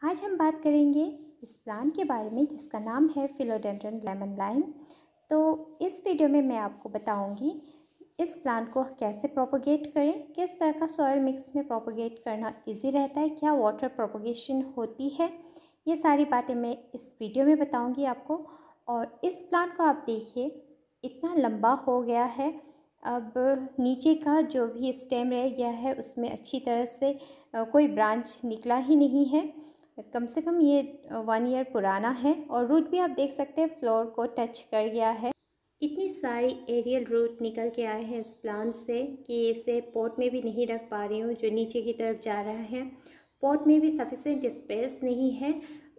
आज हम बात करेंगे इस प्लांट के बारे में जिसका नाम है फिलोडेंड्रन लेमन लाइम। तो इस वीडियो में मैं आपको बताऊंगी इस प्लांट को कैसे प्रोपोगेट करें, किस तरह का सॉइल मिक्स में प्रोपोगेट करना इजी रहता है, क्या वाटर प्रोपोगेशन होती है, ये सारी बातें मैं इस वीडियो में बताऊंगी आपको। और इस प्लांट को आप देखिए इतना लंबा हो गया है, अब नीचे का जो भी स्टेम रह गया है उसमें अच्छी तरह से कोई ब्रांच निकला ही नहीं है। कम से कम ये 1 ईयर पुराना है और रूट भी आप देख सकते हैं फ्लोर को टच कर गया है। इतनी सारी एरियल रूट निकल के आए हैं इस प्लांट से कि इसे पॉट में भी नहीं रख पा रही हूँ, जो नीचे की तरफ जा रहा है। पॉट में भी सफिशेंट स्पेस नहीं है,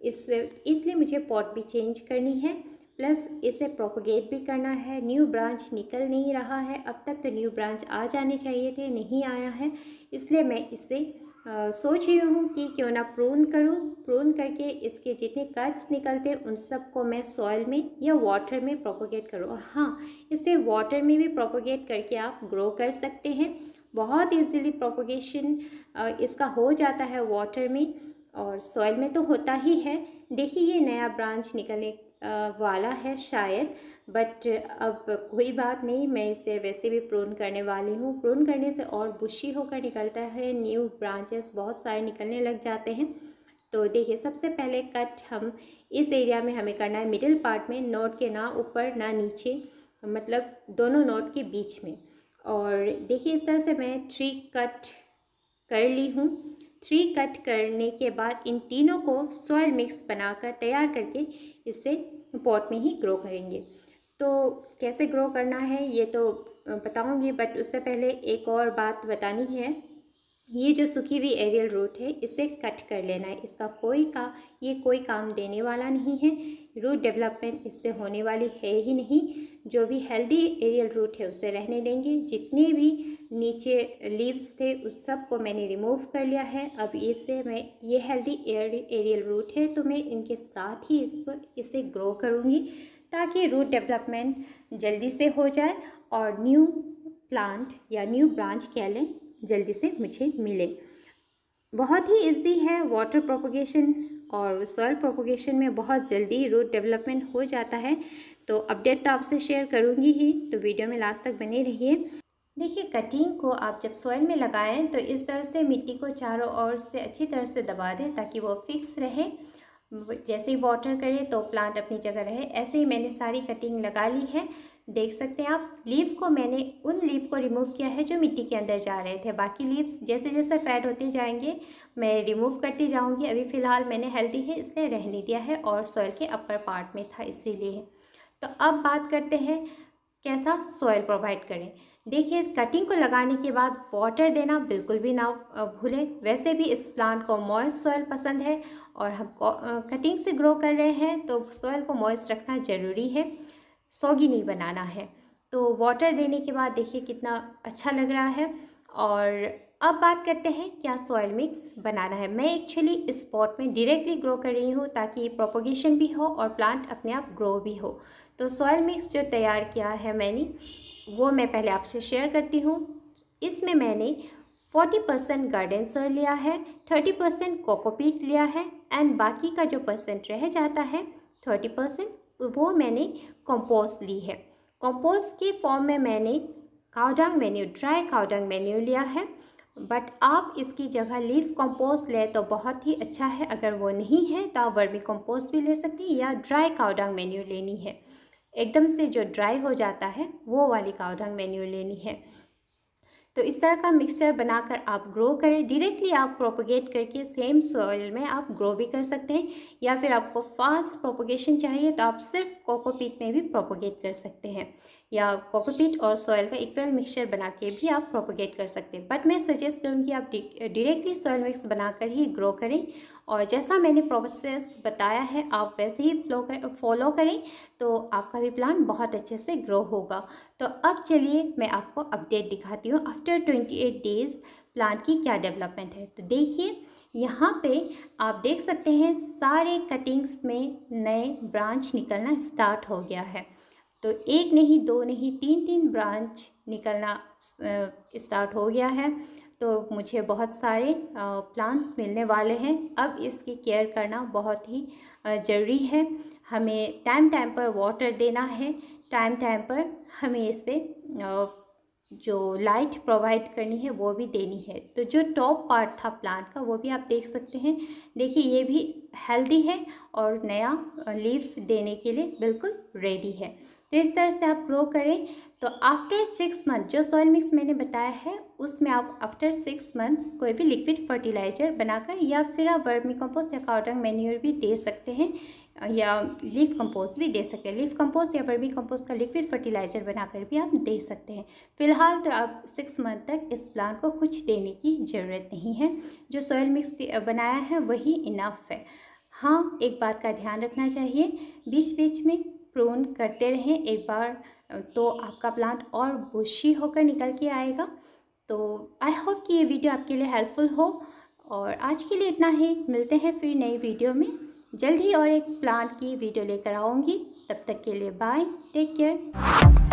इसलिए मुझे पॉट भी चेंज करनी है, प्लस इसे प्रोपोगेट भी करना है। न्यू ब्रांच निकल नहीं रहा है, अब तक तो न्यू ब्रांच आ जाने चाहिए थे, नहीं आया है। इसलिए मैं इसे सोच रही हूँ कि क्यों ना प्रून करूँ, प्रून करके इसके जितने कट्स निकलते उन सब को मैं सॉइल में या वाटर में प्रोपोगेट करूँ। और हाँ, इसे वाटर में भी प्रोपोगेट करके आप ग्रो कर सकते हैं। बहुत इजीली प्रोपोगेशन इसका हो जाता है वाटर में, और सॉइल में तो होता ही है। देखिए ये नया ब्रांच निकलने वाला है शायद, बट अब कोई बात नहीं, मैं इसे वैसे भी प्रून करने वाली हूँ। प्रून करने से और बुशी होकर निकलता है, न्यू ब्रांचेस बहुत सारे निकलने लग जाते हैं। तो देखिए सबसे पहले कट हम इस एरिया में हमें करना है मिडिल पार्ट में, नोट के ना ऊपर ना नीचे, मतलब दोनों नोट के बीच में। और देखिए इस तरह से मैं 3 कट कर ली हूँ। 3 कट करने के बाद इन तीनों को सॉइल मिक्स बनाकर तैयार करके इसे पॉट में ही ग्रो करेंगे। तो कैसे ग्रो करना है ये तो बताऊंगी, बट उससे पहले एक और बात बतानी है। ये जो सूखी हुई एरियल रूट है इसे कट कर लेना है, इसका ये कोई काम देने वाला नहीं है। रूट डेवलपमेंट इससे होने वाली है ही नहीं। जो भी हेल्दी एरियल रूट है उसे रहने देंगे। जितने भी नीचे लीव्स थे उस सब को मैंने रिमूव कर लिया है। अब ये हेल्दी एरियल रूट है तो मैं इनके साथ ही इसे ग्रो करूँगी, ताकि रूट डेवलपमेंट जल्दी से हो जाए और न्यू प्लांट या न्यू ब्रांच कह लें जल्दी से मुझे मिले। बहुत ही इजी है वाटर प्रोपोगेशन, और सॉइल प्रोपोगेशन में बहुत जल्दी रूट डेवलपमेंट हो जाता है। तो अपडेट तो आपसे शेयर करूँगी ही, तो वीडियो में लास्ट तक बने रहिए। देखिए कटिंग को आप जब सॉइल में लगाएं तो इस तरह से मिट्टी को चारों ओर से अच्छी तरह से दबा दें ताकि वो फिक्स रहे। जैसे ही वाटर करें तो प्लांट अपनी जगह रहे। ऐसे ही मैंने सारी कटिंग लगा ली है, देख सकते हैं आप। लीफ को मैंने उन लीफ को रिमूव किया है जो मिट्टी के अंदर जा रहे थे, बाकी लीव्स जैसे जैसे फेड होते जाएंगे मैं रिमूव करती जाऊंगी। अभी फ़िलहाल मैंने हेल्दी है इसलिए रहने दिया है, और सॉइल के अपर पार्ट में था इसीलिए। तो अब बात करते हैं कैसा सॉइल प्रोवाइड करें। देखिए कटिंग को लगाने के बाद वाटर देना बिल्कुल भी ना भूलें। वैसे भी इस प्लांट को मॉइस्ट सॉइल पसंद है, और हम कटिंग से ग्रो कर रहे हैं तो सॉइल को मॉइस्ट रखना ज़रूरी है, सॉगी नहीं बनाना है। तो वाटर देने के बाद देखिए कितना अच्छा लग रहा है। और अब बात करते हैं क्या सॉइल मिक्स बनाना है। मैं एक्चुअली इस पॉट में डायरेक्टली ग्रो कर रही हूँ ताकि प्रोपोगेशन भी हो और प्लांट अपने आप ग्रो भी हो। तो सॉइल मिक्स जो तैयार किया है मैंने, वो मैं पहले आपसे शेयर करती हूँ। इसमें मैंने 40% गार्डन सॉइल लिया है, 30% कोकोपीट लिया है, एंड बाकी का जो परसेंट रह जाता है 30% वो मैंने कंपोस्ट ली है। कंपोस्ट के फॉर्म में मैंने cowdung manure, dry cowdung manure लिया है, बट आप इसकी जगह लीफ कंपोस्ट लें तो बहुत ही अच्छा है। अगर वो नहीं है तो आप वर्मी कंपोस्ट भी ले सकती हैं, या ड्राई काउडंग मैन्यूर लेनी है, एकदम से जो ड्राई हो जाता है वो वाली काउडंग मैन्यूर लेनी है। तो इस तरह का मिक्सचर बनाकर आप ग्रो करें। डायरेक्टली आप प्रोपोगेट करके सेम सॉइल में आप ग्रो भी कर सकते हैं, या फिर आपको फास्ट प्रोपोगेशन चाहिए तो आप सिर्फ कोकोपीट में भी प्रोपोगेट कर सकते हैं, या कोकोपीट और सॉइल का इक्वल मिक्सचर बना के भी आप प्रोपोगेट कर सकते हैं। बट मैं सजेस्ट करूँगी आप डायरेक्टली सॉइल मिक्स बनाकर ही ग्रो करें, और जैसा मैंने प्रोसेस बताया है आप वैसे ही फॉलो करें तो आपका भी प्लांट बहुत अच्छे से ग्रो होगा। तो अब चलिए मैं आपको अपडेट दिखाती हूँ आफ्टर 28 डेज़ प्लांट की क्या डेवलपमेंट है। तो देखिए यहाँ पे आप देख सकते हैं सारे कटिंग्स में नए ब्रांच निकलना स्टार्ट हो गया है। तो एक नहीं, दो नहीं, तीन ब्रांच निकलना स्टार्ट हो गया है। तो मुझे बहुत सारे प्लांट्स मिलने वाले हैं। अब इसकी केयर करना बहुत ही ज़रूरी है। हमें टाइम टाइम पर वाटर देना है, टाइम टाइम पर हमें इसे जो लाइट प्रोवाइड करनी है वो भी देनी है। तो जो टॉप पार्ट था प्लांट का वो भी आप देख सकते हैं। देखिए ये भी हेल्दी है और नया लीफ देने के लिए बिल्कुल रेडी है। तो इस तरह से आप ग्रो करें। तो आफ्टर 6 मंथ जो सॉइल मिक्स मैंने बताया है उसमें आप आफ्टर 6 मंथ्स कोई भी लिक्विड फर्टिलाइज़र बनाकर या फिर आप वर्मी कंपोस्ट या काउ डंग मैन्योर भी दे सकते हैं या लीफ कंपोस्ट भी दे सकते हैं। लीफ कंपोस्ट या वर्मी कंपोस्ट का लिक्विड फर्टिलाइज़र बनाकर भी आप दे सकते हैं। फिलहाल तो आप 6 मंथ तक इस प्लांट को कुछ देने की ज़रूरत नहीं है। जो सॉइल मिक्स बनाया है वही इनफ है। हाँ, एक बात का ध्यान रखना चाहिए, बीच बीच में प्रून करते रहें। एक बार तो आपका प्लांट और बुशी होकर निकल के आएगा। तो आई होप कि ये वीडियो आपके लिए हेल्पफुल हो। और आज के लिए इतना ही, मिलते हैं फिर नई वीडियो में जल्द ही और एक प्लांट की वीडियो लेकर आऊँगी। तब तक के लिए बाय, टेक केयर।